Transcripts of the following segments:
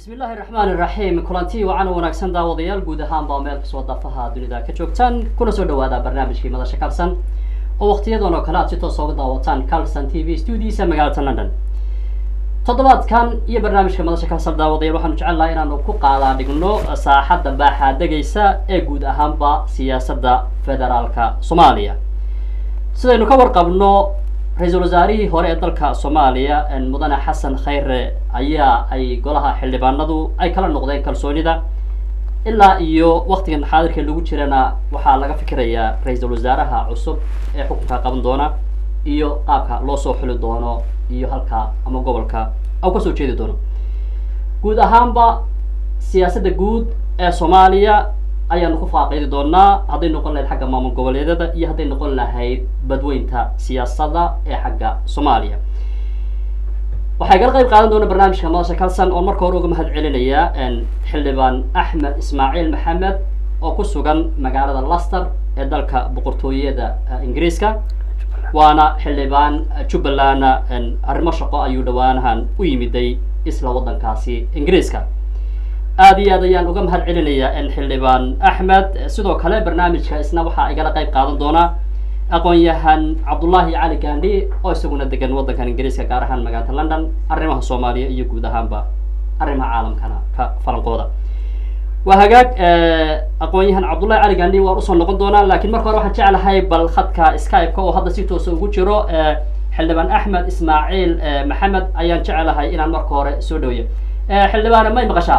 بسم الله الرحمن الرحيم كلانتي وعنا ونكسن داوديال جود هام بامل كسو ضفها دنيا كجوجتان كنا سو دوادا برنامج في مدى شكالسن oo waqtiyadan oo kala si toos ah uga daawataan Carlson TV studios magaalada London toddobaadkan iyo barnaamijka madasha ka soo daawadaya waxaan jecelahay inaan ku qaada dhigno saaxadda baaxa dagaysa ee guud ahaanba siyaasadda federaalka Soomaaliya sidaynu ka warqabno ra'iisul wasaarihii hore ee dalka Soomaaliya mudane Xasan Khayre ayaa ay golaha xildhibaanadu ay kala noqdeen kalsoonida ilaa iyo waqtigan xaadirka lagu jirana waxaa laga fikirayaa ra'iisul wasaaraha cusub ee xukunka qaban doona iyo qaabka loo soo xuli doono iyo halka ama gobolka oo ka soo jeedi doono guud ahaanba siyaasadda guud ee Soomaaliya ayaan ku faaqeedi doonaa haday noqon lahayd xagga maamul goboleedyada iyo haday noqon lahayd badweynta siyaasadda ee xagga Soomaaliya waxay ka qayb qaadan doona barnaamijka madasha Carlson oo marka hore uga mahad celinaya xildhibaan Axmed Ismaaciil Maxamed oo ku sugan magaalada Leicester ee dalka boqortooyada Ingiriiska waana xildhibaan Jubaland arrimo shaqo ayuu dhawaanahan u yimiday isla wadankaasi Ingiriiska aad iyo aad ayaan uga mahad celinayaa xildhibaan Axmed sidoo kale barnaamijka isna waxa ay kala qayb qaadan doona aqoon-yahan Cabdullaahi Cali Gaandhi oo isaguna degan wadankan Ingiriiska gaar ahaan magaalada London arrimaha Soomaaliya iyo guud ahaanba arrimaha caalamkana ka falanqooda waa hagaag aqoon-yahan Cabdullaahi Cali Gaandhi waa usoo noqon doonaa laakiin marka hore waxaan jecelahay bal khadka Skype-ka oo hadda si toos ah ugu jiro xildhibaan Axmed Ismaaciil Maxamed ayaan jecelahay inaan marka hore soo dhaweeyo xildhibaan may maqashaa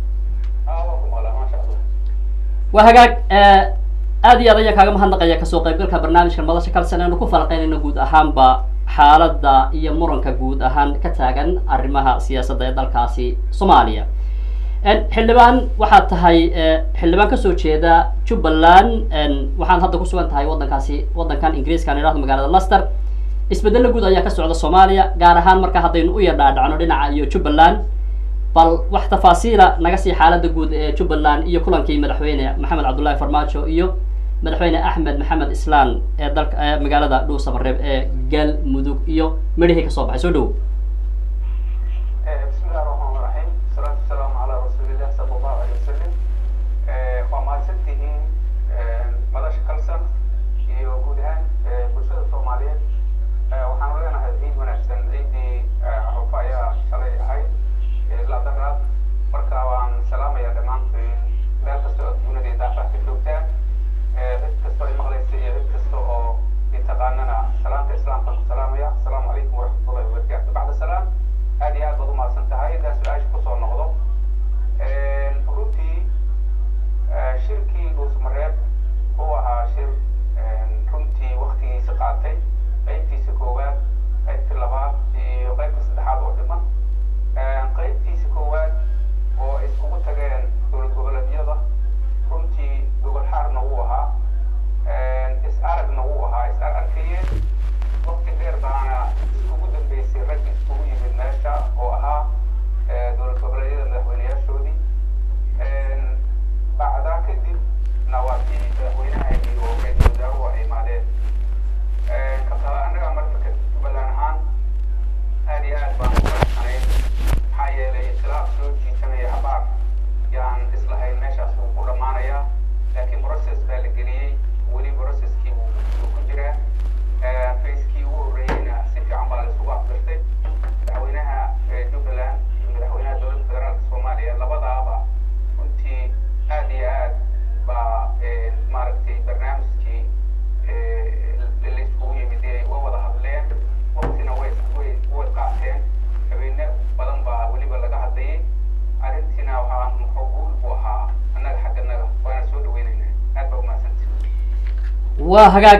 waa hagaag aad iyo aad ayaan kaaga mahadnaqaya kasoo qaybgalka barnaamijka madasha Carlson aanu ku falaqeynayno guud ahaanba xaaladda iyo muranka guud ahaan ka taagan arrimaha siyaasadda ee dalkaasi Soomaaliya xildhibaan waxaad tahay xildhibaan ka soo jeeda Jubaland waxaan hadda ku sugan tahay wadankan Ingiriiska aan iraahdo magaalada Leicester isbedel guud ayaa ka socda Soomaaliya gaar ahaan marka hadaynu u yadhaadhacno dhinaca iyo Jubaland bal wax tafaasiila naga sii xaaladda guud ee Jubaland iyo kulankii madaxweyne Maxamed Cabdullaahi Farmaajo iyo madaxweyne Axmed Maxamed Islaan ee dalka magaalada Dhuusamareeb ee Galmudug iyo midhihii ka soo baxay soo dhaw waa hagaag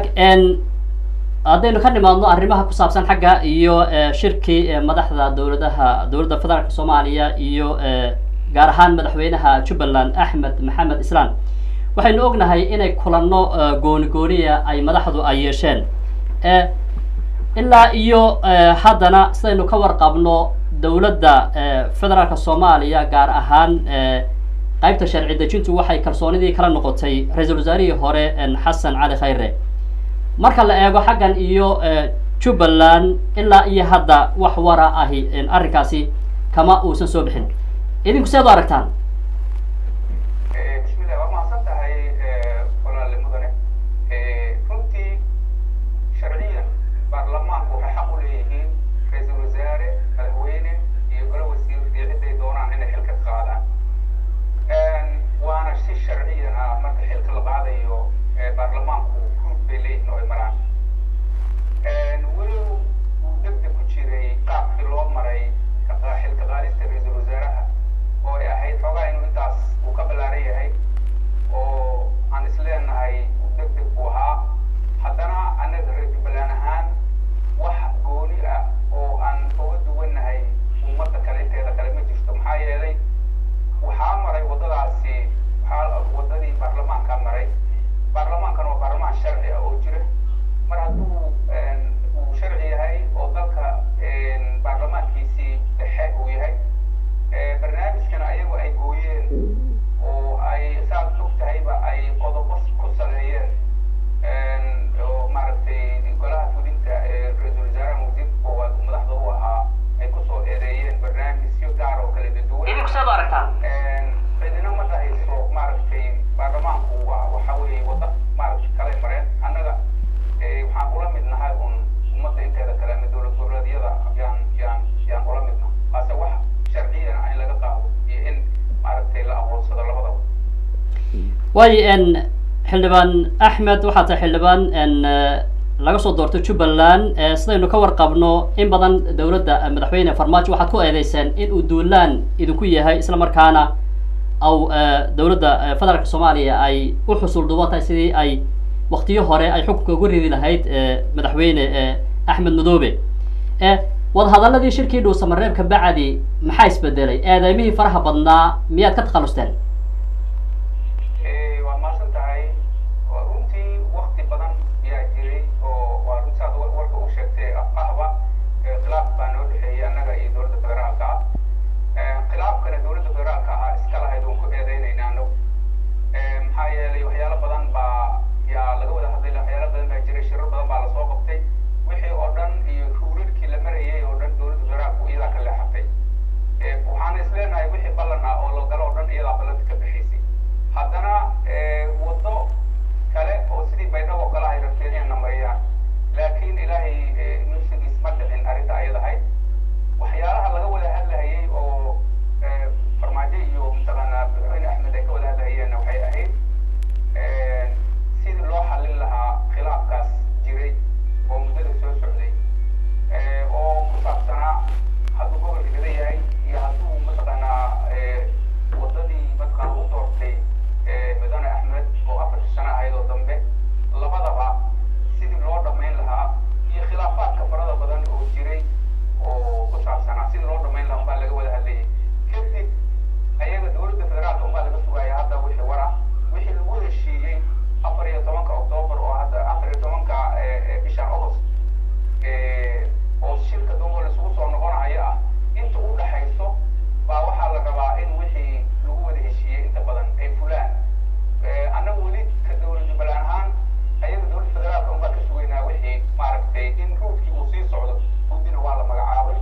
haddaynu ka nimaadno arrimaha ku saabsan xagga iyo shirkii madaxda dowladda federaalka Soomaaliya iyo gaar ahaan madaxweynaha Jubaland Axmed Maxamed Islaan waxaynu ognahay inay kulanno gooni-gooniya ay madaxdu ay yeesheen ilaa iyo haddana sidaynu ka warqabno dowladda federaalka Soomaaliya gaar ahaan qaybta sharci dejintu waxay kalsoonidii kala noqotay ra'iisul wasaarihii hore Xasan Cali Khayre marka la eego xaggan iyo Jubaland ilaa iyo hadda wax wara ahi arrinkaasi kama uusan soo bixin idinku seed u aragtaan bismillah waa mahadsan tahay walaale mudane runtii sharciyan baarlamaanku waxay xaq u leeyihiin ra-iisul wasaare madaxweyne iyo golo wasiir iyo ciday doonaan inay xilka qaadaan waana si sharciyan ah marka xilka la qaadayo baarlamaanku guud bay leeyihiin oo ay maraan weli uu degdeg ku jiray qaabkii loo maray xilka qaadista ra-iisul wasaaraha oo ay ahayd xoogaa inuu intaas uu ka ballaaran yahay oo aan isleenahay degdeg uu ahaa haddana annaga reer jubbaland ahaan wax gooni ah oo aan uga duwannahay ummadda kale inteeda kale ma jirto maxaa yeelay waxaa maray waddadaasi waddadii baarlamaankaa maray baarlamaankan waa baarlamaan sharci ah oo jira mar hadduu uu sharci yahay oo dalka baarlamaankiisii dhexe uu yahay barnaamijkana ayagu ay gooyeen oo ay saad og tahayba ay qodobo ku saleeyeen oo maaragtay golaha fulinta ra-iisul wasaaraha wasiirka koowaad madaxda u ahaa ay kusoo eedeeyeen barnaamijyo gaar oo kala duwan idinku seed u aragtaan cidina ma dhahayso maaragtay baarlamaanku waxa weeye wadda maaragtay kale mareen annaga waxaan ula mid nahay un ummadda inteeda kale ama dowlad goboleedyada yaan ula midna hase wax sharciyan in laga qaado iyo in maaragtay la aqoonsado labadaba waayo xildhibaan axmed waxaa tahay xildhibaan laga soo doortay jubbaland sidaynu ka warqabno in badan dowladda madaxweyne farmaajo waxaad ku eedeyseen in uu duulaan idinku yahay isla markaana aw dowladda federaalka soomaaliya ay u xusul dhuuban tahay sidii ay waktiyo hore ay xukunka ugu ridi lahayd madaxweyne axmed madoobe wadahadaladii shirkii dhuusamareebka bacdi maxaa isbedelay eedeymihii faraha badnaa miyaad ka takhalusteen waa maasan tahay runtii wakti badan yaa jiray oo waa runtaad warka u sheegtay ahba khilaaf baa noo dhexeeyay annaga iyo dowladda federaalka ah khilaafkana dowladda federaalka ah iska lahayd oon ku eedeynayna anagu maxaa yeelay waxyaalo badan baa yaa laga wada hadlay waxyaalo badan baa jiray shirar badan baa lasoo qabtay wixii oo dhan iyo ruurarkii la marayay oo dhan dowladda federaalku iyadaa ka leexatay waxaan isleenahay wixii ballan ah oo la galo oo dhan iyadaa ballanta ka bixaysay haddana waddo kale oo sidii baydhabo oo kale ay rabteen inayna mariyaan laakiin ilaahay nafsigiis ma dhicin arrinta ayada ahayd waxyaalaha laga wada hadlahayay oo farmaajo iyo mataqaanaa madaxweyne axmed ay ka wada hadlahayeenna waxay ahayd sidii loo xallin lahaa khilaafkaas jiray oo muddada soo socday oo ku saabsanaa hadduu gobolka gada yahay iyo hadduu mataqaanaa waddadii mataqaana u doortay mudane axmed oo 4 sano ahayd oo dambe labadaba sidii loo dhammayn lahaa iyo khilaafaadka farada badan oo jiray oo ku saabsanaa sidii loo dhammayn lahaa unbaa laga wada hadlayay kadib ayaga dowladda federaalka unbaa laga sugaya hadda wixii war ah wixii lagu heshiiyey 14 Oktoobar oo hadda 14 bishan August oo shirka dowladda la isugu soo noqonayo ah inta u dhaxayso baa waxaa la rabaa in wixii lagu wada heshiiyey inta badan ay fulaan annagu weli ka dowlad jubbaland ahaan ayaga dowladda federaalka unbaa ka sugaynaa wixii maaragtay in ruudkii uu sii socdo guddina waa la magacaabay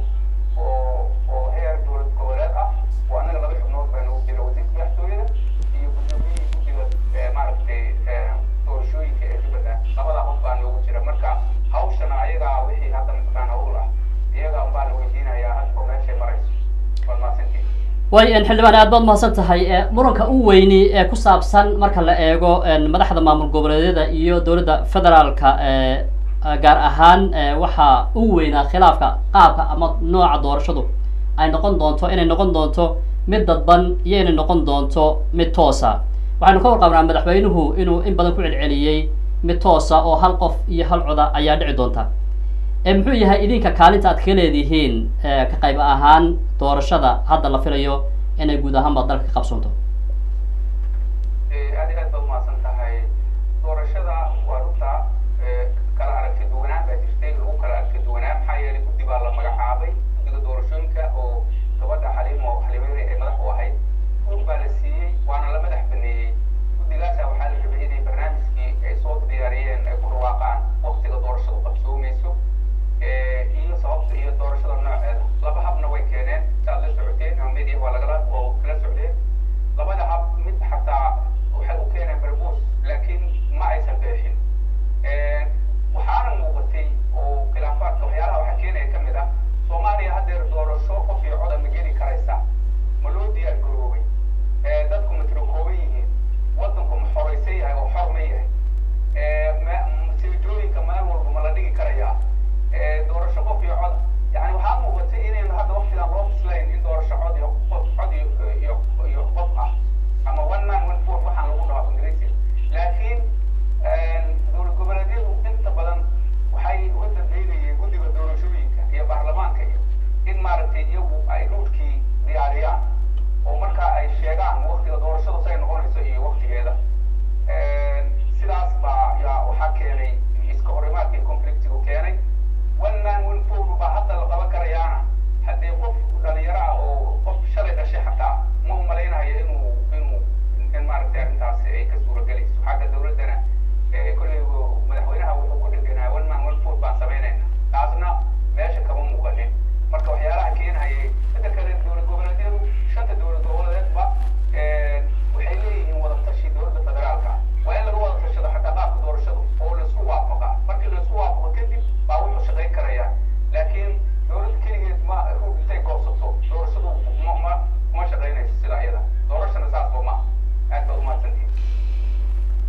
oo heer dowlad goboleed ah oo annaga 2 xubnood baa nagu jira wasiirka madaxtooyada iyo guddoomiyihii guddiga maaragtay doorashooyinka ee jubbaland labadaa qof baa noogu jira marka hawshana ayagaa wixii hadda mataqaan hawl ah iyagaa unbaa la weydiinayaa hadda oo meeshay marayso waad mahadsantihin waayo xildhibaan aad baad mahadsan tahay muranka u weyni ee ku saabsan marka la eego madaxda maamul goboleedyada iyo dowladda federaalka gaar ahaan waxaa u weynaa khilaafka qaabka ama nooca doorashadu ay noqon doonto inay noqon doonto mid dadban iyo inay noqon doonto mid toosa waxaynu ka warqabnaa madaxweynuhu inuu in badan ku celceliyey mid toosa oo hal qof iyo hal coda ayaa dhici doonta muxuu yahay idinka kaalinta aad ka leedihiin ka qayb ahaan doorashada hadda la filayo inay guud ahaanba dalka ka qabsoonto aad iyo aad baad umahadsan tahay doorashada waa runta kala aragti duwanaan baa jirtay lagu kala aragti duwanaan maxaa yeelay guddi baa la magacaabay guddiga doorashooyinka oo gabadha xaliimeyne ee madax u ahayd guud baa la siiyey waana la madax baneeyey guddigaasa waxaa la rabay inay barnaamijkii ay soo diyaariyeen ay ku dhawaaqaan waqtiga doorashadu qabsoomayso iyo sababta iyo doorashada nooceeda laba habna way keeneen saad la socoteen ama media waa lagala oo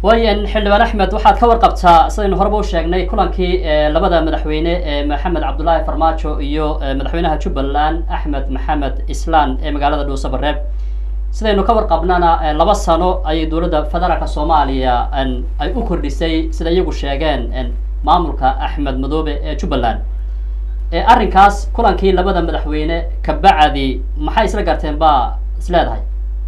wayan xildhibaan axmed waxaad ka warqabtaa sidaynu horeba u sheegnay kulankii labada madaxweyne maxamed cabdullaahi farmaajo iyo madaxweynaha jubbaland axmed maxamed islaan ee magaalada dhuusabareeb sidaynu ka warqabnana 2 sano ayay dowladda federaalka soomaaliya ay u kordhisay sida iyagu sheegeen maamulka axmed madoobe ee jubbaland arrinkaas kulankii labada madaxweyne ka bacdi maxay isla garteen baa isleedahay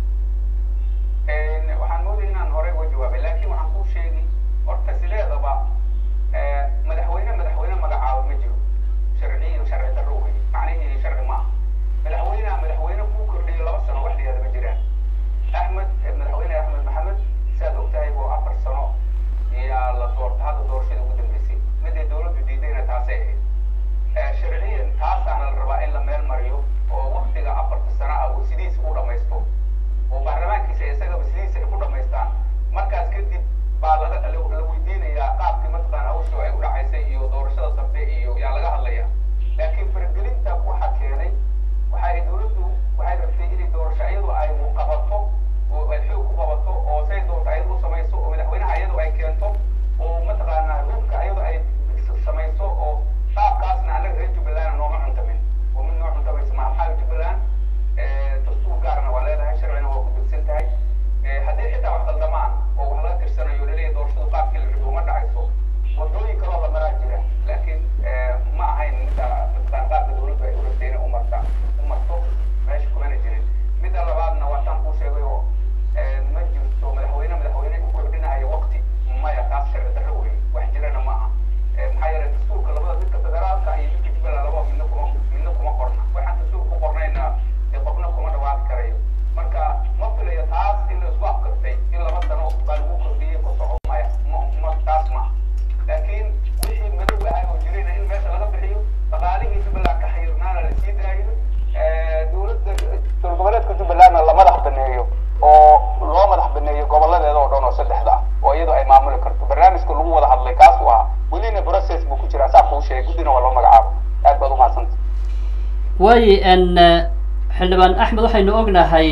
way xildhibaan axmed waxaynu ognahay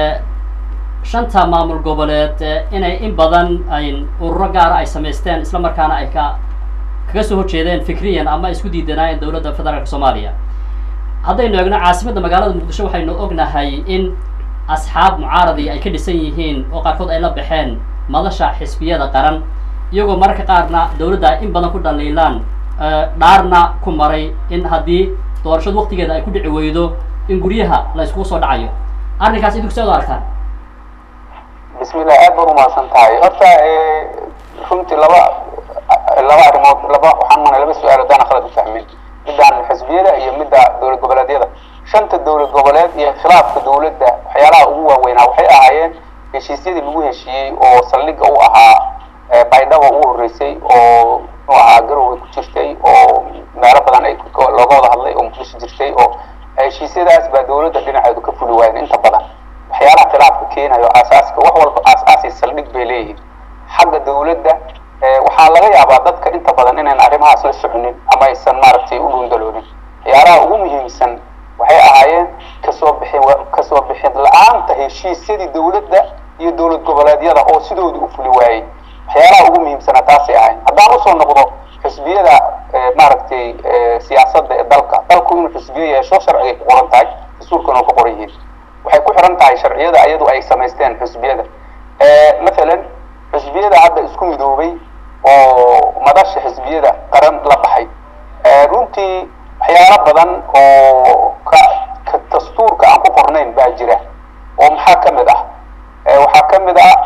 shanta maamul goboleed inay in badan ay ururo gaara ay samaysteen isla markaana ay kaga soo horjeedeen fikriyan ama isku diidanaayeen dowladda federaalka soomaaliya haddaynu eegno caasimadda magaalada muqdisho waxaynu ognahay in asxaab mucaaradii ay ka dhisan yihiin oo qaarkood ay la baxeen madasha xisbiyada qaran iyagoo mararka qaarna dowladda in badan ku dhaliilaan dhaarna ku maray in haddii doorashada waqtigeeda ay ku dhici weydo in guryaha la iskugu soo dhacayo arrinkaas idinku soo arkaan bismillah aad baan u mahadsan tahay horta runtii laba arrimood laba su-aalood aan khalad u fahmin midaan xisbiyada iyo midda dowlad goboleedyada shanta dowlad goboleed iyo khilaafka dowladda waxyaalaha ugu waaweynaa waxay ahaayeen heshiisyadii lagu heshiiyey oo saldhigga u ahaa baydhabo ugu horreysay oo u ahaa garowga ku jirtay oo meelo badan ay looga wada hadlay oo muqdisho jirtay oo heshiisyadaas baa dowladda dhinaceedu ka fuli waayeen inta badan waxyaalaha khilaafka keenayo aasaaska wax walba aasaasi saldhig bay leeyihiin xagga dowladda waxaa laga yaabaa dadka inta badan inayn arrimahaas la soconin ama aysan maaragtay u dhundaloonin waxyaalaha ugu muhiimsan waxay ahaayeen kasoo bixin la-aanta heshiisyadii dowladda iyo dowlad goboleedyada oo sidooda u fuli waayey waxyaalaha ugu muhiimsana taasay ahayn haddaan usoo noqdo xisbiyada maaragtay siyaasadda ee dalku inuu xisbiyo yeesho sharcigay ku qoran tahay dastuurkan oo ku qoran yihiin waxay ku xiran tahay sharciyada iyadu ay samaysteen xisbiyada mathalan xisbiyada hadda isku midoobay oo madasha xisbiyada qaran la baxay runtii waxyaalo badan oo ka dastuurka aan ku qornayn baa jira oo maxaa ka mid ah waxaa ka mid ah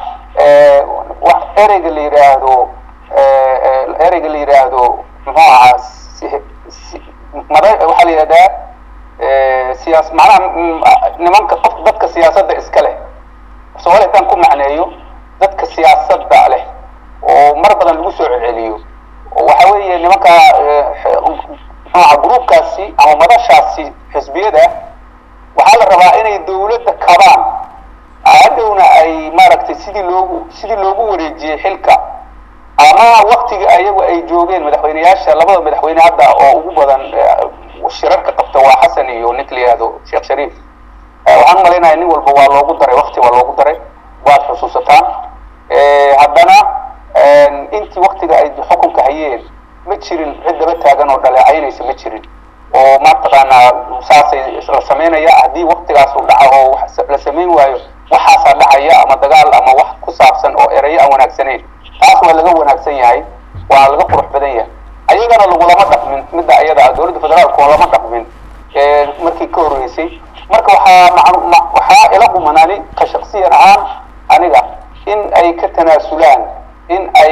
ereyga la yidhaahdo muxuu ahaa waxaa la yidhahdaa macnaha nimanka dadka siyaasadda iska leh soomaaliya haddaan ku macneeyo dadka siyaasadda leh oo mar badan lagu soo celiyo waxa weeye nimanka gruubkaasi ama madashaasi xisbiyada waxaa la rabaa inay dowladda kabaan hadhowna ay maaragtay sidii loogu wareejiyey xilka ama waqtiga ayagu ay joogeen madaxweyneyaasha labada madaxweyne hadda oo ugu badan shirarka qabta waa xasan iyo ninka la yihahdo sheekh shariif waxaan malaynayaa nin walba waa loogu daray waqti waa loogu daray waad xusuusataan haddana intii waqtiga ay xukunka hayeen ma jirin cid daba taagan oo dhaleecaynaysa ma jirin oo mataqaanaa saasay la sameynaya haddii waqtigaas uu dhaco oo la samayn waayo waxaasaa dhacaya ama dagaal ama wax ku saabsan oo erayo aan wanaagsanayn taas waa laga wanaagsan yahay waa laga qurux badan yahay ayagana lagulama dhaqmin midda ayada dowladda federaalku lama dhaqmin markii ka horreysay marka waxaa ila qumanaani ka shaksiyan ahaan aniga in ay ka tanaasulaan in ay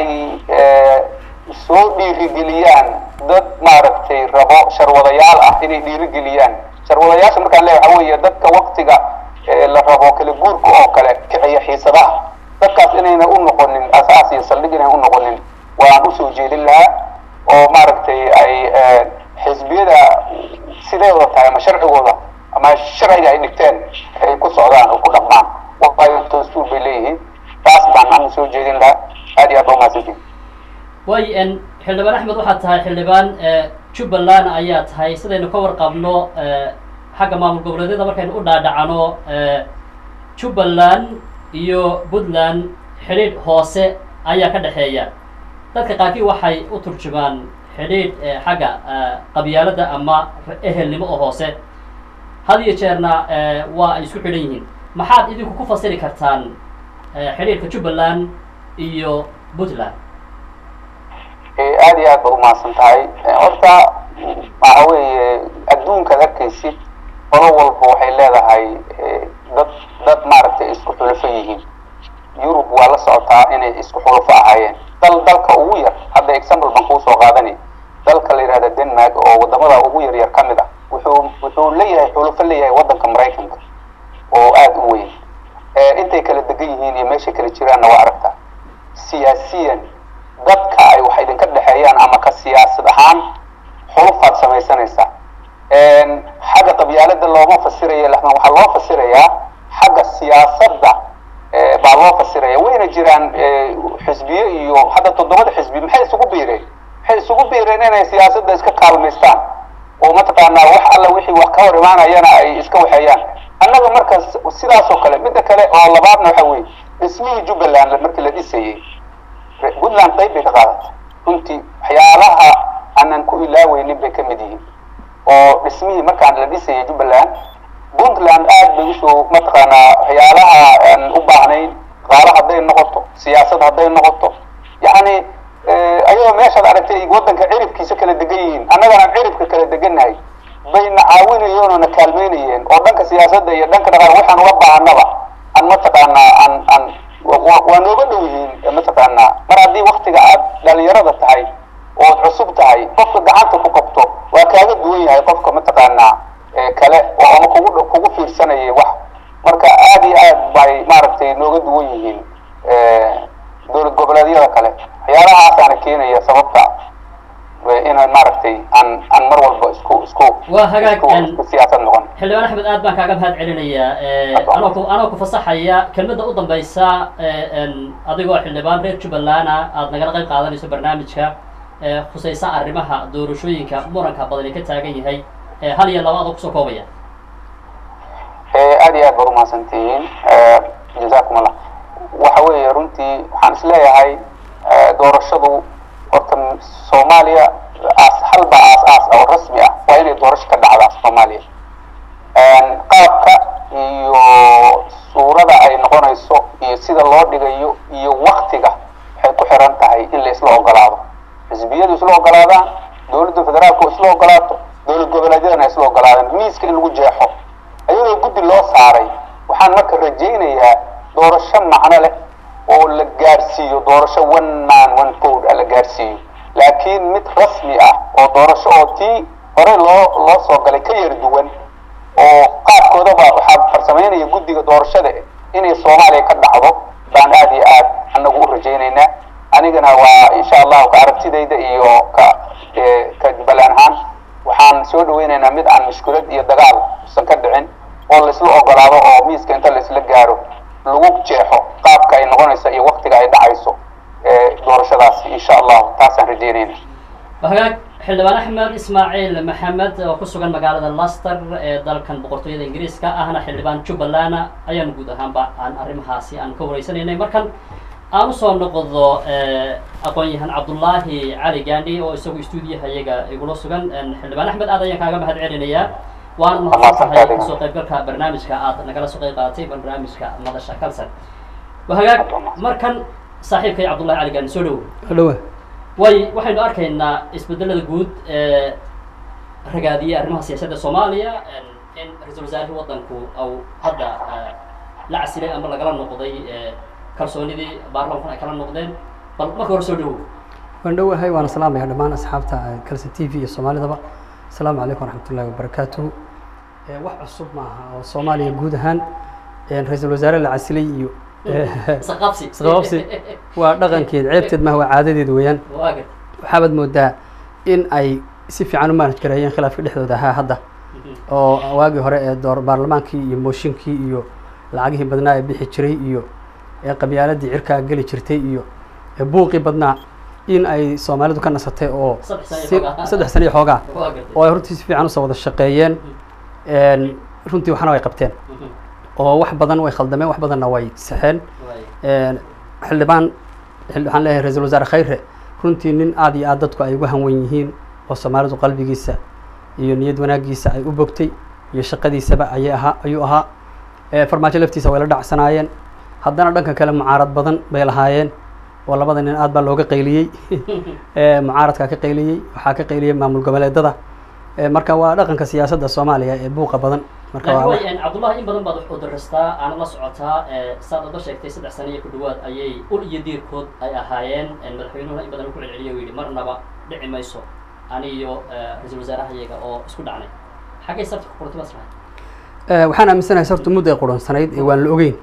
soo dhiirigeliyaan dad maaragtay rabo sharwadayaal ah inay dhiirigeliyaan sharwadayaasha markaan leeyahay waxaa weeye dadka waqtiga la rabo kala guurka oo kale kiciya xiisadaha dadkaas inayna u noqonin asaas iyo saldhig inay u noqonin waan usoo jeedin lahaa oo maaragtay ay xisbiyada sideeda tahay ama sharcigooda ama sharciga ay dhigteen ay ku socdaan oo ku dhaqmaan waayo dastuur bay leeyihiin taas baan aan soo jeedin lahaa aad iyo aad baa umahadsantihin way xildhibaan axmed waxaad tahay xildhibaan jubbaland ayaa tahay sidaynu ka warqabno xagga maamul goboleedyada markaynu u dhaadhacano jubbaland iyo puntland xidhiidh hoose ayaa ka dhexeeya dadka qaarkii waxay u turjumaan xidhiidh xagga qabyaalada ama ehelnimo oo hoose had iyo jeerna waa ay isku xidhan yihiin maxaad idinku ku fasiri kartaan xidhiidhka jubbaland iyo puntland aad iyo aad baad umahadsan tahay horta waxa weeye adduunkaad arkaysid qolo walba waxay leedahay dad maaragtay isku xulafo yihiin yurub waa la socotaa inay isku xulafo ahaayeen dalka ugu yar hadda example baan kuu soo qaadanay dalka la yidhahda denmark oo wadamada ugu yaryar ka mid ah wuxuu leeyahay xulafo leeyahay waddanka maraykanka oo aada u weyn intay kala degan yihiin iyo meeshay kala jiraanna waa aragtaa siyaasiyan dadka ay wax idinka dhexeeyaan ama ka siyaasad ahaan xulufaad samaysanaysaa xagga qabyaalada looma fasiraya lakin waxaa loo fasirayaa xagga siyaasadda baa loo fasiraya wayna jiraan xisbiyo iyo hadda 7 xisbi maxay isugu biireen inay siyaasadda iska kaalmaystaan oo mataqaanaa wax alla wixii wax ka hor imaanayana ay iska waxeeyaan annaga marka sidaas oo kale midda kale oo labaadna waxa weeye dhismihii jubbaland markii la dhisayay puntland qayb bay ka qaadatay runtii waxyaalaha aanan ku ilaaweynin bay ka mid yihiin oo dhismihii markaan la dhisayay jubbaland puntland aad bay usoo mataqaanaa waxyaalaha aan u baahnayn dhaqaale hadday noqoto siyaasad hadday noqoto yacni ayagoo meeshaad aragtay waddanka ciribkiisa kala degan yihiin annagana ciribka kala degannahay bayna caawinayeen oo na kaalmeynayeen oo dhanka siyaasadda iyo dhanka dhaqaale waxaan uga baahanaba aan mataqaanaa aan waa nooga dhow yihiin mataqaanaa mar haddii waktiga aad dhalinyarada tahay ood cusub tahay qofka gacanta ku qabto waa kaaga duwan yahay qofka mataqaanaa kale oo ama kugu fiirsanayay wax marka aad iyo aad bay maaragtay nooga duwan yihiin dowlad goboleedyada kale waxyaalahaasaana keenaya sababta inaan maaragtay aan mar walba isku waa hagaag siyaasad noqon xildhibaan axmed aad baan kaaga mahad celinayaa anoo ku fasaxaya kelmadda u dambaysa adigoo xildhibaan reer jubbaland aad nagala qayb qaadanayso barnaamijka khusaysa arrimaha doorashooyinka muranka badan ee ka taagan yahay hal iyo laba adoo kusoo koobaya aad iyo aad baad umahadsantihiin jazakum allah waxa weeye runtii waxaan isleeyahay doorashadu horta soomaaliya halba aas oo rasmi ah waa inay doorasho ka dhacdaa soomaaliya qaabka iyo suurada ay noqonayso iyo sida loo dhigayo iyo waktiga waxay ku xiran tahay in la isla ogolaado xisbiyadu isla ogolaadaan dowladda federaalku isla ogolaato dowlad goboleedyadana isla ogolaadaan miiska in lagu jeexo ayadoo guddi loo saaray waxaan marka rajaynayaa doorasho macno leh oo la gaarsiiyo doorasho one man one vote la gaarsiiyo laakiin mid rasmi ah oo doorasho oo tii hore loo soo galay ka yar duwan oo qaabkoodaba waxaa farsameynaya guddiga doorashada inay soomaaliya ka dhacdo baan aad iyo aad anagu u rajaynaynaa anigana waa insha allahu ka aragtidayda iyo ka jubbaland ahaan waxaan soo dhaweynaynaa mid aan mushkilad iyo dagaal usan ka dhicin oo laisla ogolaado oo miiska inta laisla gaaro lagu jeexo qaabka ay noqonayso iyo waktiga ay dhacayso doorashadaasi insha allahu taasaan rajeynayna hagaag xildhibaan axmed ismaaciil maxamed oo ku sugan magaalada Leicester ee dalkan boqortooyada ingiriiska ahna xildhibaan jubbaland ayaan guud ahaanba aan arrimahaasi aan ka wareysanaynay markan aan usoo noqdo aqoon-yahan cabdullaahi cali gaandhi oo isagu stuudiyaha iyaga igula sugan xildhibaan axmed aad ayaan kaaga mahad celinayaa waana mahadsan tahay kasoo qaybgalka barnaamijka aad nagala soo qayb qaadatay barnaamijka madasha kalsan wahagaag markan saaxiibkay cabdullahi cali gaandhi soo dhowo waxaynu arkaynaa isbedelada guud ragaadiyay arrimaha siyaasadda soomaaliya in ra-iisul wasaarihii waddanku au hadda la casilay ama lagala noqday kalsoonidii baarlamaankan ay kala noqdeen bal marka hore soo dhowow waan dhowahay waana salaamaya dhammaan asxaabta kalson t v iyo soomaalidaba asalaamu calaykum waraxmatullahi wabarakaatuhu wax cusub maaha oo soomaaliya guud ahaan ra-iisul wasaare la casilay iyo isqabsi waa dhaqankeed ceebteed maaha waa caadadeed weeyaan waxaabaad moodaa in ay si fiican u manage gareeyeen khilaafka dhexdooda ahaa hadda oo waagii hore ee baarlamaankii iyo mooshinkii iyo lacagihii badnaa ee bixi jiray iyo qabyaaladii cirkaa geli jirtay iyo buuqii badnaa in ay soomaalidu ka nasatay oo 3 sano iyo xoogaa oo ay runtii si fiican usoo wada shaqeeyeen runtii waxna way qabteen oo wax badan way khaldameen wax badanna way saxeen xildhibaan waxaan leeyahay ra-iisul wasaare khayre runtii nin aad iyo aad dadku ay ugu hanwen yihiin oo soomaalidu qalbigiisa iyo niyad wanaagiisa ay u bogtay iyo shaqadiisaba ayuu ahaa farmaajo laftiisa way la dhacsanaayeen haddana dhanka kale mucaarad badan bay lahaayeen oo labada nin aad baa looga qayliyey mucaaradkaa ka qayliyey waxaa ka qayliyey maamul goboleedada marka waa dhaqanka siyaasadda soomaaliya ee buuqa badan cabdullahi in badan baad wax udaristaa aana la socotaa saad oga sheegtay 3 sano iyo ku dhawaad ayay ul iyo diirkood ay ahaayeen madaxweynuhuna in badan ku celceliya u yidhi marnaba dhici mayso aniyo ra-iisul wasaaraha iyaga oo isku dhacnay xaggay sabti ku qortay maslahay waxaan aaminsanahay sababta muddo ay qurunsanayd ee waan la ogeyn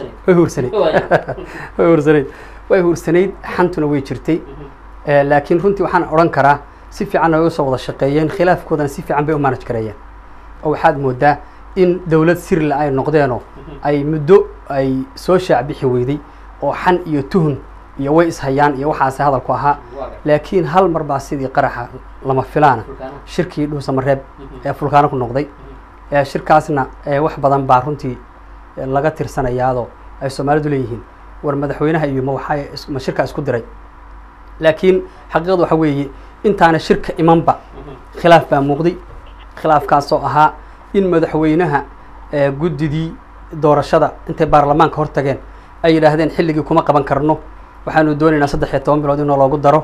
way huursanayd xantuna way jirtay laakiin runtii waxaan odhan karaa si fiican ay usoo wada shaqeeyeen khilaafkoodana si fiican bay u manage gareeyeen oo waxaad moodaa in dawlad sirla ay noqdeenoo ay muddo ay soo shaac bixi weyday oo xan iyo tuhun iyo way ishayaan iyo waxaase hadalku ahaa laakiin hal mar baa sidii qaraxa lama filaana shirkii dhuusamareeb ee fulkaano ku noqday shirkaasna wax badan baa runtii laga tirsanayaadoo ay soomaalidu leeyihiin war madaxweynaha iyo ma shirkaa isku diray laakiin xaqiiqadu waxa weeye intaana shirka imanba khilaaf baa muuqday khilaafkaasoo ahaa in madaxweynaha guddidii doorashada intay baarlamaanka hor tageen ay yidhaahdeen xilligii kuma qaban karno waxaanu doonaynaa 13 bilood inoo loogu daro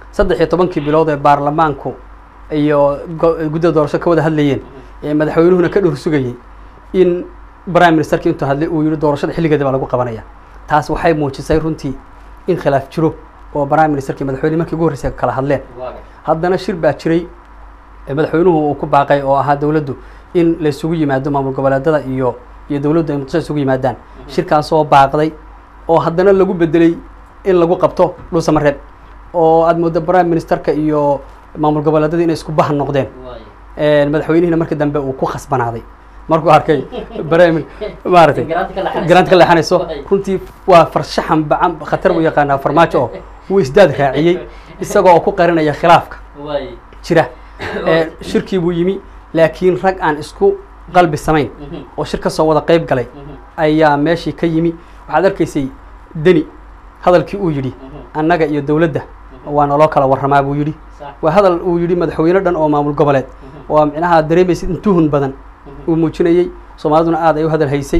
13 bilood ee baarlamaanku iyo guddida doorasho ka wada hadlayeen madaxweynuhuna ka dhur sugayay in prime ministerkii intuu hadlay uu yidhi doorashada xilligeeda baa lagu qabanaya taas waxay muujisay runtii in khilaaf jiro oo prime ministerkii madaxweyne markii ugu horreysay kala hadleen haddana shir baa jiray madaxweynuhu uu ku baaqay oo ahaa dawladdu in la isugu yimaado maamul goboleedada iyo dawladdu ay muqdisho isugu yimaadaan shirkaasoo baaqday oo haddana lagu bedelay in lagu qabto dhuusamareeb oo aad moodo prime ministerka iyo maamul goboleedada inay isku bahan noqdeen madaxweynihina markii dambe uu ku khasbanaaday markuu arkay maaragtay garaanta ka leexanayso runtii waa farshaxan bacan khatar buu yaqaanaa farmaajo oo wuu isdaad raaciyey isagoo ku qarinaya khilaafka jira shirkii buu yimi laakiin rag aan isku qalbi samayn oo shir ka soo wada qayb galay ayaa meeshii ka yimi waxaad arkaysay deni hadalkii uu yidhi annaga iyo dawladda waa naloo kala warramaa buu yidhi waa hadal uu yidhi madaxweyne dhan oo maamul goboleed oo micnaha dareemaysid in tuhun badan uu muujinayey soomaaliduna aad ay u hadal haysay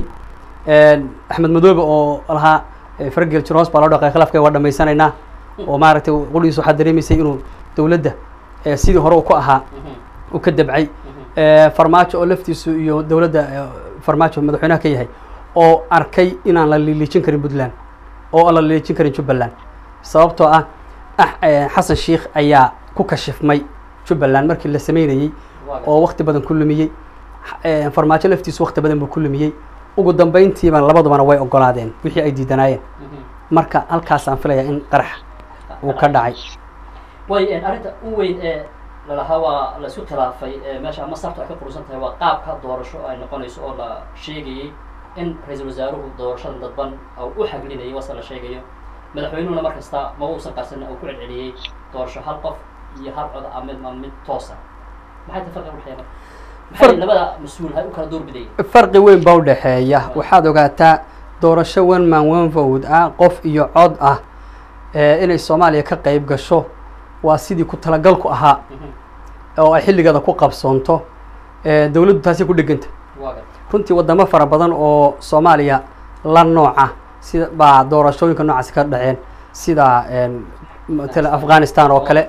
axmed madoobe oo lahaa fargel jiroos baa loo dhaqay khilaafka waa dhamaysanaynaa oo maaragtay qoligiis waxaad dareemaysay inuu dawladda sidii hore ku ahaa uu ka dabcay farmaajo oo laftiisu iyo dawladda farmaajo madaxweynaha ka yahay oo arkay inaan la liiliijin karin puntland oo aan la liiliijin karin jubbaland sababtoo ah xasan sheikh ayaa ku kashifmay jubbaland markii la sameynayey oo waqti badan ku lumiyey farmaajo laftiisu waqti badan buu ku lumiyey ugu dambeyntiiba labadubana way ogolaadeen wixii ay diidanaayeen marka halkaasaan filayaa in qarax uu ka dhacay way arrinta u weyn ee lalahaa waa la isku khilaafay meesha ama sabta ay ka qurusan tahay waa qaabka doorasho ay noqonayso oo la sheegayey in ra-iisul wasaaruhu doorashada dadban u xaglinayay wase la sheegayo madaxweynuhuna mar kasta ma uusan qarsan uu ku celceliyey doorasho hal qof iyo hal cod mid toosa maxay tahay farqiga u dhexeeya maxay labada mas-uul hay u kala door bidayeen farqi weyn baa u dhexeeya waxaad ogaataa doorasho one man one vote ah qof iyo cod ah inay Soomaaliya ka qayb gasho waa sidii ku talagalku ahaa oo ay xilligeeda ku qabsoonto dawladdu taasi ku dhiganta runtii wadamo fara badan oo Soomaaliya la nooca sida ba doorashooyinka noocaas ka dhaceen sida مثل أفغانستان أو كله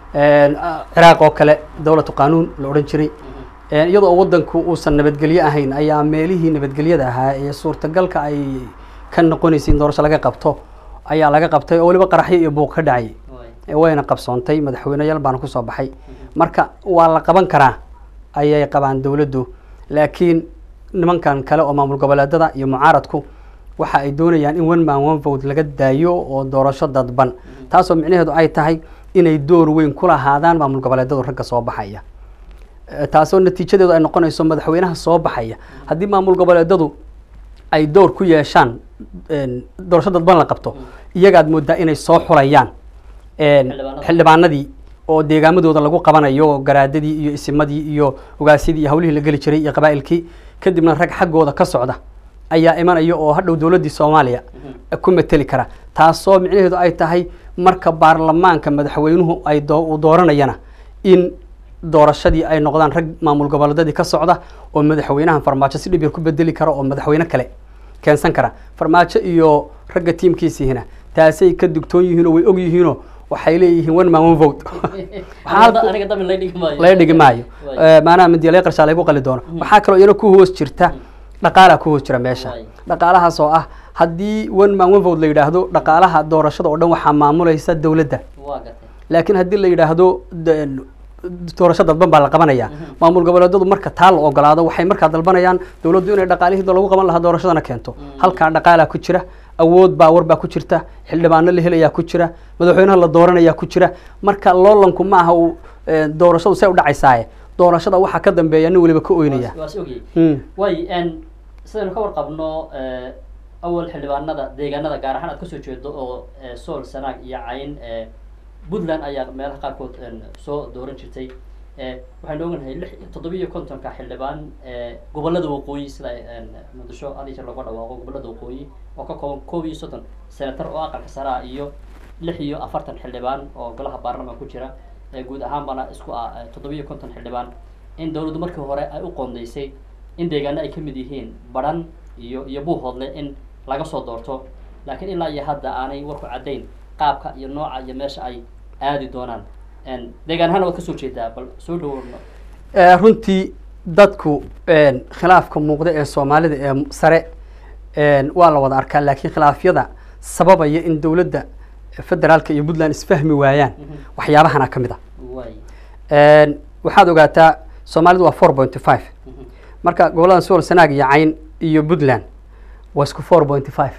العراق أو كله دولة قانون الأورنجري iyadoo wadanku uusan nabadgelyo ahayn ayaa meelihii nabadgelyada ahaa ee suurtagalka ay ka noqonaysiin doorasho laga qabto ayaa laga qabtay oo waliba qaraxyo iyo buuq ka dhacay wayna qabsoontay madaxweynayaal baan ku soo baxay marka waa la qaban karaa ayay qabaan dawladdu laakiin nimankan kale oo maamul goboleedada iyo mucaaradku waxa ay doonayaan in one man one vote laga daayo oo doorasho dadban taasoo micnaheedu ay tahay inay door weyn ku lahaadaan maamul goboleedada ragga soo baxaya taasoo natiijadeedu ay noqonayso madaxweynaha soo baxaya haddii maamul goboleedadu ay door ku yeeshaan doorasho dadban la qabto iyagaad moodaa inay soo xulayaan xildhibaanadii oo deegaamadooda lagu qabanayo garaadadii iyo isimadii iyo ogaasidii iyo hawlihii la geli jiray iyo qabaa'ilkii kadibna rag xaggooda ka socda ayaa imanaya oo hadhow dawladdii Soomaaliya ku mateli kara taasoo micnaheedu ay tahay marka baarlamaanka madaxweynuhu ay dooranayana in doorashadii ay noqdaan rag maamul goboleedadii ka socda oo madaxweynaha farmaajo si dhib yar ku bedeli kara oo madaxweyne kale keensan kara farmaajo iyo ragga tiimkiisiina taasay ka dugtoon yihiin oo way og yihiin waxay leeyihiin one man one vote aniga dami la dhigi maayo maana midiyay qarsha lagu qali doono waxa kale oo iyana ku hoos jirta dhaqaalaha ku hoos jira meesha dhaqaalahaas oo ah haddii one man one vote la yiraahdo dhaqaalaha doorashada oo dhan waxa maamulaysa dawladda laakiin haddii la yiraahdo doorasho dadban baa la qabanaya maamul goboleedadu marka taal ogolaado waxay marka dalbanayaan dawladdu inay dhaqaalihii lagu qaban lahaa doorashadana keento halka dhaqaalaha ku jira awood baa baa ku jirta xildhibaano la helaya ku jira madaxweynaha la dooranaya ku jira marka loolanku ma aha doorashadu say u dhacaysaa doorashada waxa ka dambeeya in waliba ka ooynaya way sidaan ka warqabno awal xildhibaanada deegaanada gaar ahaan aad ka soo jeedo oo sool sanaag iyo cayn Puntland ayaa meelaha qaarkood soo dooran jirtay waxaan ognahay 750 ka xildhibaan gobolada waqooyi sida Muqdisho adiga lagu dhawaaqo gobolada waqooyi oo ka kooban 30 senator oo aqalka sare iyo 46 xildhibaan oo golaha baarlamaanka ku jira guud ahaan bana isku 750 xildhibaan in dawladdu markii hore ay u qoondeysay in deegaano ay ka mid yihiin baran iyo buuhoodle in laga soo doorto laakiin ilaa iyo hadda aanay warku cadeyn qaabka iyo nooca iyo meesha ay aadi doonaan deegaan ahaan waad ka soo jeedaa bal soo dhawaano runtii dadku khilaafka muuqda ee Soomaalida ee sare waa la wada arkaa laakiin khilaafyada sababaya in dawladda federaalka iyo Puntland isfahmi waayaan waxyaabahana kamid ah waxaad ogaataa Soomaalidu waa 4.5 marka gobolada Sool Sanaag iyo Cayn iyo Puntland waa isku 4.5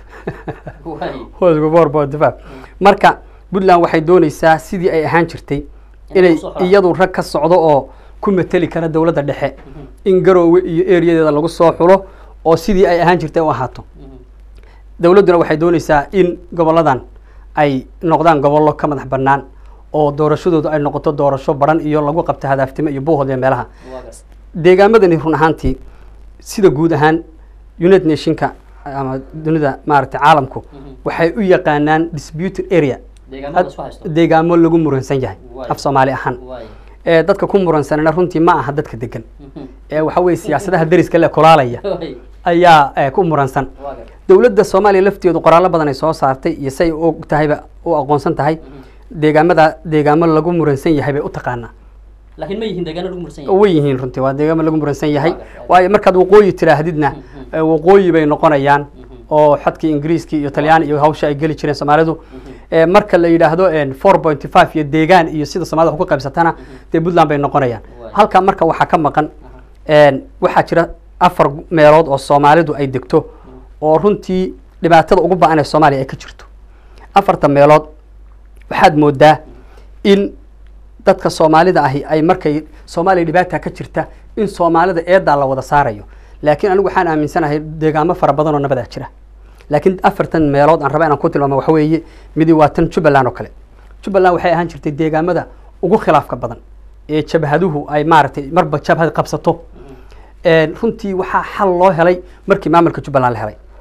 waa isku 4.5 marka Puntland waxay doonaysaa sidii ay ahaan jirtay inay iyadu rag ka socdo oo ku mateli kara dawladda dhexe in Garowe iyo area-deeda lagu soo xulo oo sidii ay ahaan jirtay u ahaato dawladduna waxay doonaysaa in goboladan ay noqdaan gobollo ka madax bannaan oo doorashadoodu ay noqoto doorasho baran iyo lagu qabto hadaftimo iyo buuhood meelaha deegaamadani run ahaantii sida guud ahaan United Nationka ama dunida maaragtay caalamku waxay u yaqaanaan disputed area deegaamo lagu muransan yahay af Soomaali ahaan dadka ku muransanana runtii ma aha dadka degan waxa weey siyaasadaha dariska la kulaalaya ayaa ku muransan dawladda Soomaaliya lafteedu qoraalo badan ay soo saartay iyo say og tahayba oo aqoonsan tahay deegaamo lagu muransan yahay bay u taqaanaa laakiin ma yihiin deegaano lagu muransan yahay way yihiin runtii waa deegaamo lagu muransan yahay waayo markaad waqooyi tiraahdidna waqooyi bay noqonayaan oo xadkii Ingiriiska iyo Talyaani iyo hawsha ay gali jireen Soomaalidu marka la yiraahdo 4.5 iyo deegaan iyo sida Soomaalida ku qaybsatana Puntland bay noqonayaan halka marka waxa ka maqan waxa jira 4 meelood oo Soomaalidu ay degto oo runtii dhibaatada ugu baahan ee Soomaaliya ay ka jirto 4 meelood waxaad moodaa in dadka Soomaalida ahi ay markay Soomaaliya dhibaato ka jirta in Soomaalida eedaa la wada saarayo laakiin anigu waxaan aaminsanahay deegaamo fara badan oo nabad jira laakiin 4 meelood aan rabaa inaan ku tilmaamo waxa weeye midi waa tan Jubbaland oo kale Jubbaland waxay ahaan jirtay deegaamada ugu khilaafka badan ee jabhaduhu ay maaragtay marba jabhad qabsato runtii waxa xal loo helay markii maamulka Jubbaland la helay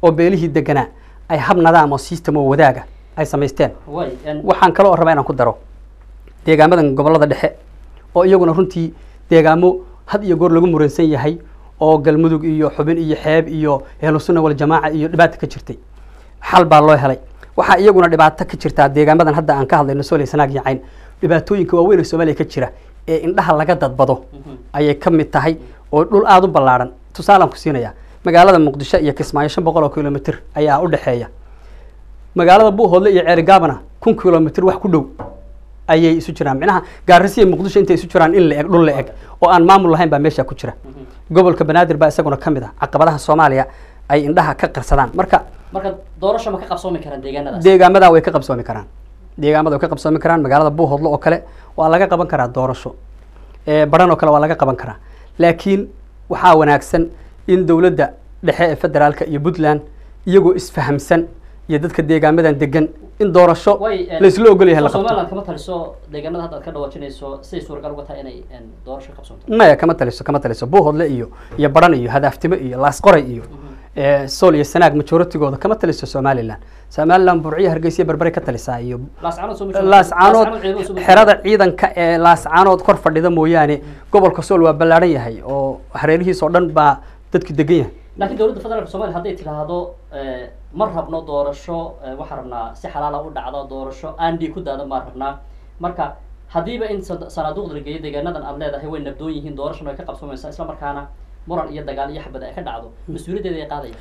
oo beelihii deganaa ay hab nadaam oo system oo wadaaga ay samaysteen way waxaan kaloo rabaa inaan ku daro deegaamadan gobollada dhexe oo iyaguna runtii deegaamo had iyo goor lagu muransan yahay oo galmudug iyo xubin iyo xeeb iyo ahlu sunna wal jamaaca iyo dhibaato ka jirtay xal baa loo helay waxaa iyaguna dhibaato ka jirtaa deegaamadan hadda aan ka hadlayno Sool iyo Sanaag iyo Cayn dhibaatooyinka waaweyn ee Soomaaliya ka jira ee indhaha laga dadbado ayay ka mid tahay oo dhul aad u ballaaran tusaalaan ku siinaya magaalada Muqdisho iyo Kismaayo 500 kilomitir ayaa u dhaxeeya magaalada Buuhoodle iyo Ceerigaabana 1 kilomitir wax ku dhow ayay isu jiraan micnaha Gaarisa iyo Muqdisho intay isu jiraan in la eg dhul la eg oo aan maamul lahayn baa meesha ku jira gobolka Banaadir baa isaguna kamid ah caqabadaha Soomaaliya ay indhaha ka qarsadaan marka doorasho ma ka qabsoomi karaan deegaanadaas deegaamada way ka qabsoomi karaan deegaamada way ka qabsoomi karaan magaalada Buuhoodle oo kale waa laga qaban karaa doorasho baran oo kale waa laga qaban karaa laakiin waxaa wanaagsan in dawladda dhexe ee federaalka iyo Puntland iyagoo isfahamsan iyo dadka deegaamadan degan in doorasho la isla ogol yahay la qabto Soomaaliland kama taliso deegaanada hadda ka dhawaajinayso si suuragal uga tahay inay doorasho qabsoonto maya kama taliso Buuhoodle iyo baran iyo Hadaftimo iyo Laasqoray iyo Sool iyo Sanaag majoritigooda kama taliso Somaliland Burciyo Hargeysa Barbare ka talisaa iyo Laascaanood xerada ciidanka ee Laascaanood kor fadhida mooyaane gobolka Sool waa ballaaran yahay oo hareerihiisa oo dhan baa dadku degan yahay laakiin dawladda federaalka Soomaaliya hadday tiraahdo mar rabno doorasho waxa rabnaa si xalaal ah u dhacdo doorasho aan dhig ku daada mar rabnaa marka hadiiba in sanaaduuqda lageeyo deegaanadan aad leedahay way nabdoon yihiin doorashada ay ka qabsoomaysaa isla markaana muran iyo dagaal iyo xabad ay ka dhacdo mas'uuliyadeeda ay qaadayaan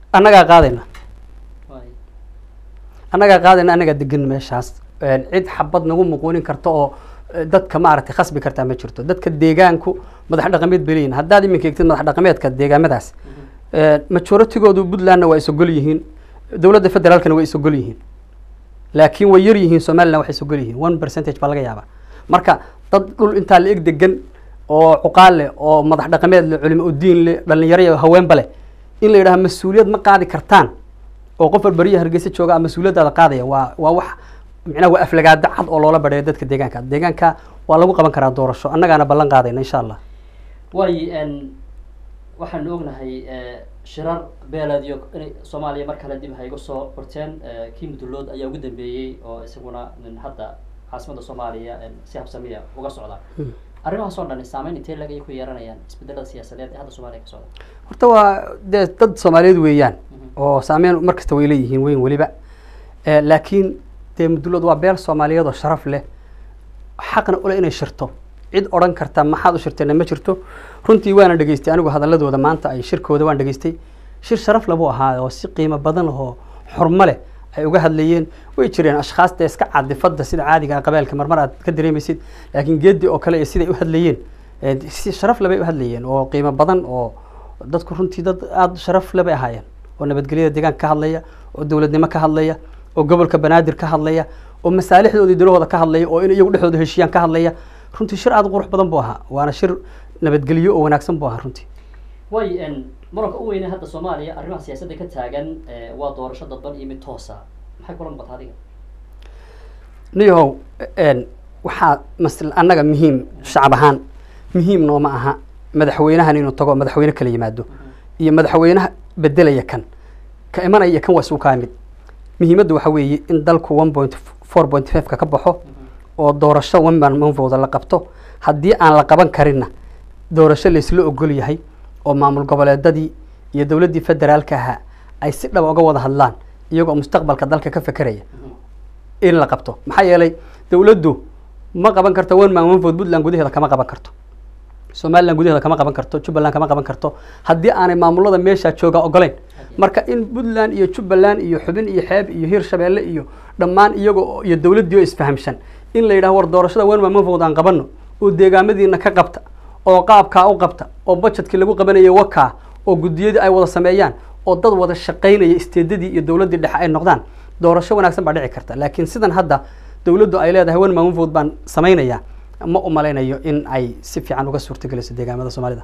annaga qaadayna annaga degan meeshaas cid xabad nagu muquunin karto oo dadka maaragtay khasbi kartaa ma jirto dadka deegaanku madax dhaqameed beliin haddaad iminka eegtid madax dhaqameedka deegaamadaas majoritigoodu Puntlandna waa isogol yihiin dawladda federaalkana waa isogol yihiin laakiin way yar yihiin Somaliland waxay isogol yihiin 1% baa laga yaabaa marka dad dhul inta la eg degan oo cuqaal leh oo madax dhaqameed leh culimo u diin leh dhalinyaro iyo haweenba leh in la yiraahdo mas'uuliyad ma qaadi kartaan oo qof bariya Hargeysa jooga ama mas'uuliyadda qaadaya waa wax micnaha waa aflagaada cad oo loola badheeyo dadka deegaanka waa lagu qaban karaa doorasho annagana ballan qaadayna insha Allah waxaan ognahay shirar beeladiyo in Soomaaliya mar kale dib haygo soo qorteen kii mudullood ayaa ugu dambeeyay oo isaguna hadda caasimada Soomaaliya si habsamiya uga socda arrimaha soo dhan saameyn intee laga ku yeeranayaan isbedelada siyaasadeed ee hadda Soomaaliya ka socda horta waa dad Soomaaliyeed weeyaan oo saameyn markasta way leeyihiin weyn waliba laakiin mudullood waa beel Soomaaliyeed oo sharaf leh xaqna u leh inay shirto cid oran karta maxaad u shirteen ma jirto runtii waana dhageystay anigu hadaladooda maanta ay shirkooda waan dhageystay shir sharaf labo ahaa oo si qiimo badan oo xurmo leh ay uga hadlayeen way jireen ashxaasta iska cadifada sida caadiga qabeelka marmar aad ka dareemaysid laakiin geedi oo kale sida ay u hadlayeen si sharaf leh bay u hadlayeen oo qiimo badan oo dadku runtii dad aad sharaf leh bay ahaayeen oo nabadgelyada deegaanka ka hadlaya oo dawladnimo ka hadlaya oo gobolka Banaadir ka hadlaya oo masaalixdooda dalooda ka hadlaya oo in iyagu dhexdooda heshiiyaan ka hadlaya runtii shir aad qurux badan buu ahaa waana shir nabadgelyo oo wanaagsan buu ahaa runtii muranka u weyn hadda Soomaaliya arrimaha siyaasadda ka taagan waa doorasho dadban iyo mid toos ah maxay kula muuqataa adiga niyow waxa mas'al annaga muhiim shacab ahaan muhiim nooma aha madaxweynahan inuu tago madaxweyne kala yimaado iyo madaxweynaha bedelaya kan ka imanaya kan waa soo kaamid muhiimaddu waxa weeye in dalku 1.4.5 ka baxo oo doorasho manfooda la qabto haddii aan la qaban karinna doorasho la isla ogol yahay oo maamul goboleedadii iyo dawladdii federaalka ahaa ay si dhab uga wada hadlaan iyagoo mustaqbalka dalka ka fekeraya in la qabto maxaa yeelay dawladdu ma qaban karto manfood Puntland gudaheeda kama qaban karto Somaliland gudaheeda kama qaban karto Jubaland kama qaban karto haddii aanay maamulada meesha jooga ogoleyn marka in Puntland iyo Jubaland iyo xubin iyo xeeb iyo Hirshabeelle iyo dhammaan iyagoo iyo dawladdu isfahamsan in la yiraahdo war doorashada manfood aan qabanno oo deegaamadiina ka qabta oo qaabka u qabta oo budgetkii lagu qabanayo waka oo gudiyada ay wada sameeyaan oo dad wada shaqeynaya isteedadii iyo dawladda dhexe ay noqdaan doorasho wanaagsan baa dhici karta laakiin sidan hadda dawladdu ay leedahay manfood baan sameynaya ma u malaynayo in ay si fiican uga suurtageliso deegaamada Soomaalida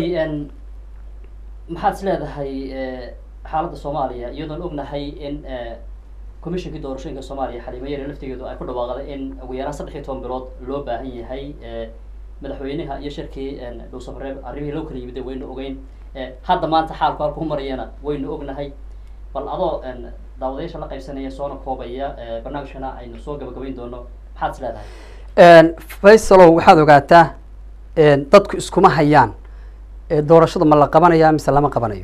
maxaad leedahay xaaladda Soomaaliya iyadoo ognahay in komishanka doorashooyinka Soomaaliya xalimayeen laftigeedu ay ku dhawaaqday in ugu yaraan 13 bilood loo baahan yahay madaxweynaha iyo shirkii dhow safreeb arrimihii loo kala yimid waynu ogeyn hadda maanta xaalku halku marayana waynu ognahay bal adoo daawadayaasha la qaybsanaya soona koobaya barnaamijkana aynu soo gabagabayn doono maxaad is leedahay faysalow waxaad ogaataa dadku iskuma hayaan doorashada ma la qabanaya mise lama qabanayo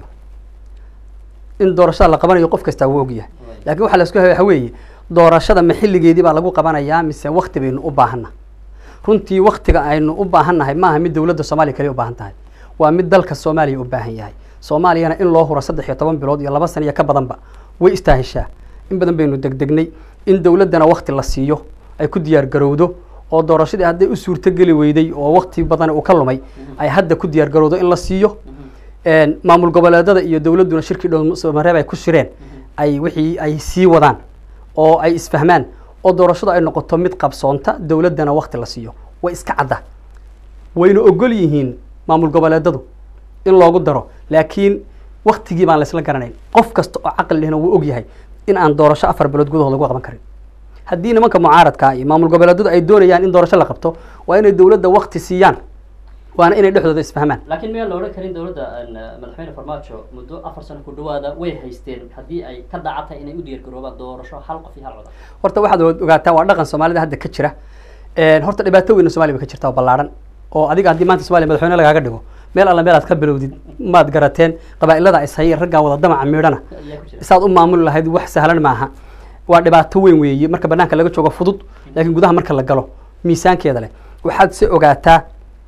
in doorashada la qabanayo qof kastaa wuu ogyahay laakiin waxaa la isku haya waxa weeye doorashada ma xilligeedii baa lagu qabanayaa mise wakti baynu u baahanna runtii waktiga aynu u baahannahay maaha mid dowladda soomaaliya kaliya u baahan tahay waa mid dalka soomaaliya u baahan yahay soomaaliyana in loo huro 13 bilood iyo 2 sano iyo ka badanba way istaahishaa in badan baynu degdegnay in dowladdana wakti la siiyo ay ku diyaar garowdo oo doorashadii hadday u suurtogeli weyday oo wakti badan uu ka lumay ay hadda ku diyaar garowdo in la siiyo maamul goboleedada iyo dowladduna shirkii dhowmareeb ay ku shireen ay wixii ay sii wadaan oo ay isfahmaan oo doorashadu ay noqoto mid qabsoonta dowladdana wakti la siiyo way iska cadda wayna ogol yihiin maamul goboleedadu in loogu daro laakiin waktigii baan la isla garanayn qof kasta oo caqli lehna wuu og yahay in aan doorasho 4 bilood gudahood lagu qaban karin haddii nimanka mucaaradka iyo maamul goboleedadu ay doonayaan in doorasho la qabto waa inay dowladda wakti siiyaan waana inay dhexdooda isfahmaan laakiin miyaan la odhan karin dowladda madaxweyne farmaajo muddo 4 sano ku dhawaada way haysteen haddii ay ka daacatay inay u diyaar garoobaan doorasho hal qof iyo hal cod horta waxaad ogaataa waa dhaqan soomaalida hadda ka jira horta dhibaato weyn Soomaaliya ka jirta oo ballaaran oo adiga haddii maanta Soomaaliya madaxweyne lagaaga dhigo meel alla meel aad ka bilowdid maad garateen qabaa'ilada is hayay ragga wada damaca miidhana isaad u maamuli lahayd wax sahlan maaha waa dhibaato weyn weeye marka banaanka laga joogo fudud laakiin gudaha marka la galo miisaankeeda leh waxaad si ogaataa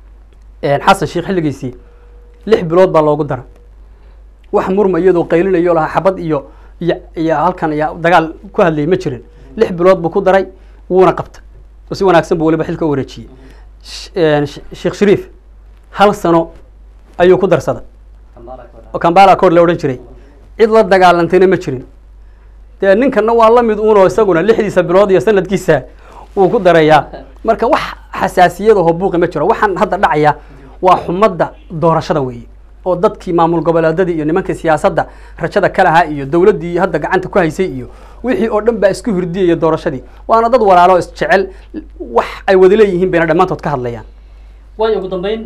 xasan sheekh xilligiisii 6 bilood baa loogu dara wax murma iyadoo qaylinayo laha xabad iyo halkan iyo dagaal ku hadlay ma jirin 6 bilood buu ku daray wuuna qabta si wanaagsan buu waliba xilka u wareejiyay sheekh shariif hal sano ayuu ku darsaday oo Kampala Accord la oran jiray cid la dagaalantayna ma jirin dee ninkana waa la mid uun oo isaguna 6 bilood iyo sanadkiisa uu ku darayaa marka wax xasaasiyad oo buuqi ma jiro waxaan hadda dhacaya waa xumadda doorashada weeye oo dadkii maamul goboleedadii iyo nimanka siyaasadda rajada kala ahaa iyo dowladdii hadda gacanta ku haysay iyo wixii oo dhan baa isku hirdiyay doorashadii waana dad walaalo is jecel wax ay wada leeyihiin bayna dhamaantood ka hadlayaan way ugu dambeyn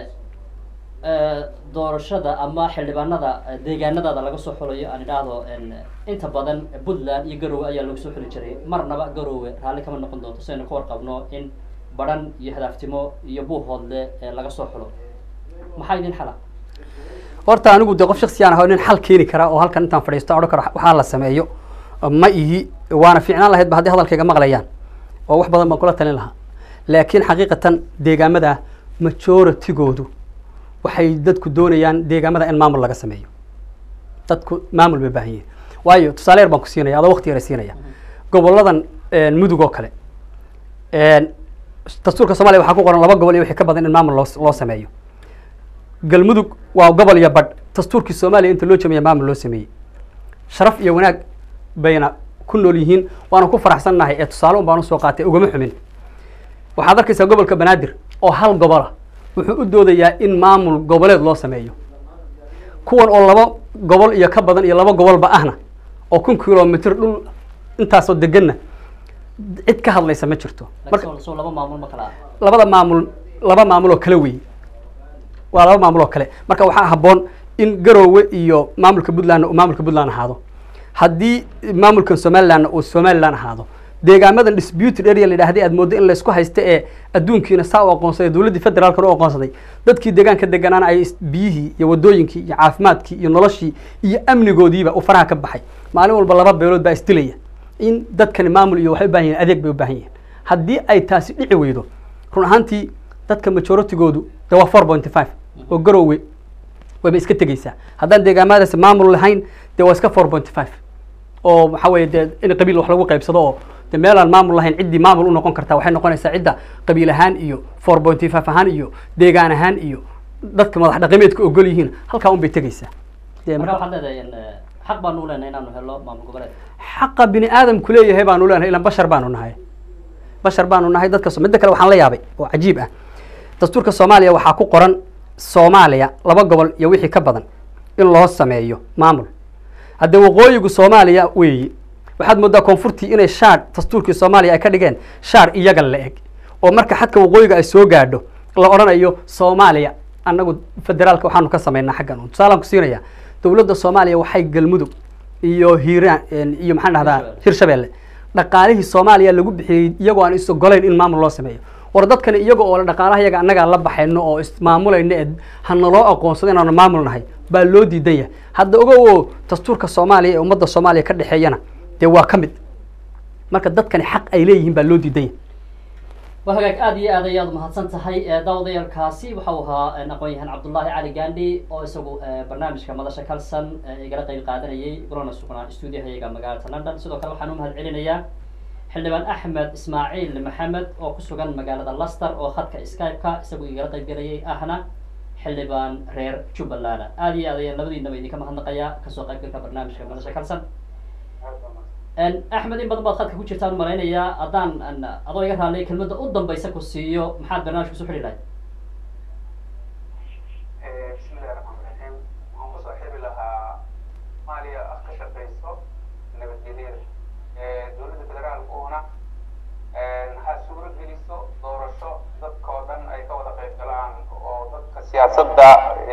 doorashada ama xildhibaanada deegaanadaada laga soo xulayo aan idhaahdo inta badan Puntland iyo Garowe ayaa lagu soo xuli jiray marnaba Garowe raalli kama noqon doonto saynu ka warqabno in baran iyo hadaftimo iyo buuhoodle laga soo xulo maxaa idin xala horta anigu de qof shakhsi ah oo nin xal keeni kara oo halkan intaan fadhiisto oran karo waxa la sameeyo ma ihi waana fiicnaan lahayd haddii hadalkayga maqlayaan oo wax badan baan kula talin lahaa laakiin xaqiiqatan deegaamada majority-goodu waxay dadku doonayaan deegaamada in maamul laga sameeyo dadku maamul bay baahan yihiin waayo tusaale yar baan ku siinaya adoo waqti yar siinaya goboladan mudug oo kale dastuurka Soomaaliya waxaa ku qoran 2 gobol iyo wixii ka badan in maamul loo sameeyo galmudug waa gobol iyo badh dastuurkii Soomaaliya inta loo jameeyay maamul loo sameeyay sharaf iyo wanaag bayna ku nool yihiin waana ku faraxsanahay ee tusaale un baan u soo qaatay ugama xumin waxaad arkaysaa gobolka Banaadir oo hal gobol ah wuxuu u doodayaa in maamul goboleed loo sameeyo kuwan oo 2 gobol iyo ka badan iyo 2 gobolba ahna oo 1 kilomitir dhul intaas oo deganna cid ka hadlaysa ma jirto marka soo 2 maamul ma kala laba maamul oo kala weey waa 2 maamul oo kale marka waxaa haboon in Garowe iyo maamulka Puntland ahaado haddii maamulka Somaliland uu Somaliland ahaado deegaamadan disputed area la yiraahdo aad moodo in la isku haysto ee adduunkiina saa u aqoonsaday dawladda federaalka oo aqoonsaday dadkii deegaanka deganaan ay biyihii iyo wadooyinkii iyo caafimaadkii iyo noloshii iyo amnigoodiiba u faraha ka baxay maalin walba 2 beelood baa isdilaya in dadkan maamul iyo waxay u baahan yihiin adeeg bay u baahan yihiin haddii ay taasi dhici weydo run ahaantii dadka majority-goodu waa 4.5 oo Garowe way iska tagaysaa haddaan deegaamadaas maamul lahayn de waa iska 4.5 oo waxa weeye in qabiil wax lagu qaybsado oo meelaan maamul lahayn cidii maamul u noqon kartaa waxay noqonaysaa cidda qabiil ahaan iyo 4.5 ahaan iyo deegaan ahaan iyo dadka madax dhaqameedka ogol yihiin halka un bay tagaysaa marka waxaad leedahay xaq baan u leenahay inaanu helo maamul goboleed xaqa bini aadamku leeyahay baan u leenahay ilaan bashar baan u nahay dadka midda kale waxaan la yaabay oo cajiib ah dastuurka Soomaaliya waxaa ku qoran Soomaaliya 2 gobol iyo wixii ka badan in loo sameeyo maamul hadda waqooyigu Soomaaliya weeye waxaad moodaa koonfurtii inay shaar dastuurkii Soomaaliya ay ka dhigeen shaar iyaga la eg oo marka xadka waqooyiga ay soo gaadho la oranayo Soomaaliya annagu federaalka waxaanu ka sameynaa xaggan tusaale ku siinaya dawladda Soomaaliya waxay galmudug iyo hiiraan iyo maxaan dhahdaa hirshabelle dhaqaalihii soomaaliya lagu bixiyey iyagoo aan is ogolayn in maamul loo sameeyo war dadkan iyaga oo dhaqaalaha iyaga annagaa la baxayno oo ismaamulayno ee hanaloo aqoonsado inaanu maamul nahay baa loo diidan yahay hadda ogow dastuurka soomaaliya ee ummadda soomaaliya ka dhexeeyana dee waa ka mid marka dadkani xaq ay leeyihiin baa loo diidan yahay وهاك آدي آدي ياد مهتسن تهاي داودي الكاسي وحوها نقويهن عبد الله علي جاندي أو يسوق برنامج كمدرسة كالسن يقرأ قيل قادرية قرنا سكنا استوديو هي جام مقالة لندن سدوا كانوا حنوم هالعلنية حلبان أحمد إسماعيل محمد أو كسوقان مقالة اللستر أو خد كإسكايب كا يسوق يقرأ قيل قادرية أهنا حلبان رير شوبلانا آدي آدي نبدي نبدي كم هنقيا كسوق قيل كبرنامج كمدرسة كالسن أحمد إن بدبض خدك كوتشي تان مرينا يا أدان أن أضوي يقرأ عليه كلمة قدام بيسكو السيو محاد برنامج كسوحي لي بسم الله الرحمن الرحيم هم صاحب لها مالية أخشى بيسو نبتدير دولة الفدرال كونا نها سورة جلسو دورشو ضد كودن أي كودا قيقلان أو ضد سياسة دا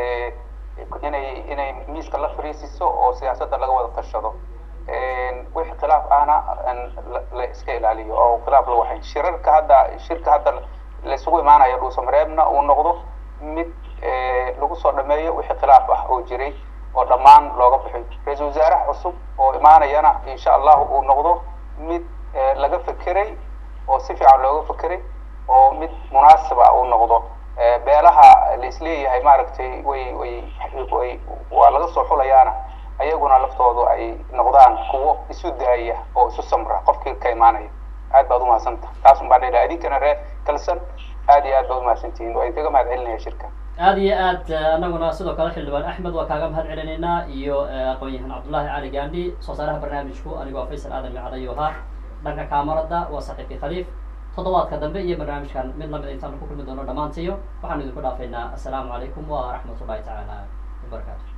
إني ميس كلا فريسيسو أو سياسة دا لغوة تشدو وح خلاف أنا أن لا إسكيل عليه أو خلاف الوحيد شركة هذا لسوي معنا يلو سمرنا ونقضه مد لو صار دمية وح خلاف أو جري ودمان لوجا بحي رئيس وزراء عصب وإمانة ينا إن شاء الله ونقضه مد لقى فكري أو سفي على لقى فكري أو مد مناسبة أو نقضه بيلها الإسلامية هي معركتي وي ولقى صحوا ليانا ayaguna laftoodu ay noqdaan kuwo isu daaya oo isu samra qofkii ka imaanaya aad baad u mahadsantahay taas un baan leeyahay idinkana reer kalsan aad iyo aad baad u mahadsantihiin waa idinkaga mahad celinaya shirka aad iyo aad anaguna sidoo kale xildhibaan axmed waa kaaga mahad celinaynaa iyo aqoon-yahan cabdullaahi cali gaandhi soo saaraha barnaamijku anigoo faysal aadan micadayo ahaa dhanka kaamarada waa saaxiibkii khaliif toddobaadka dambe iyo barnaamijkan mid lamid intaanu ku kulmi doono dhammaantiyo waxaanu idinku dhaafaynaa assalaamu calaykum waraxmatullahi tacaala wabarakaatu